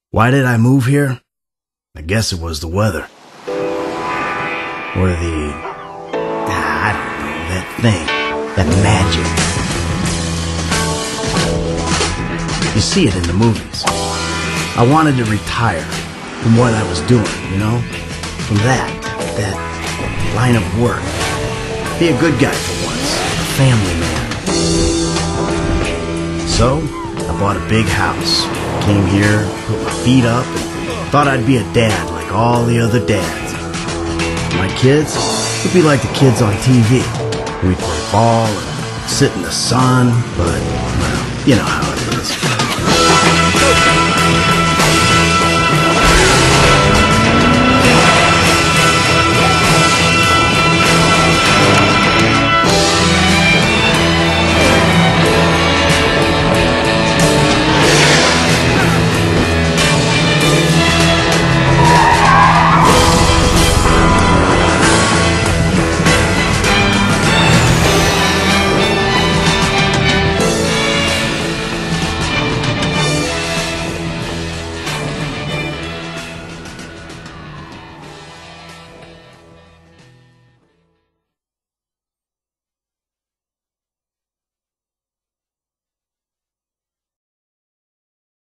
Why did I move here? I guess it was the weather. Or I don't know, that thing, that magic. You see it in the movies. I wanted to retire from what I was doing, you know? From that line of work. Be a good guy for once, a family man. So, I bought a big house, came here, put my feet up, and thought I'd be a dad like all the other dads. My kids would be like the kids on TV. We'd play ball and sit in the sun, but, well, you know how it is.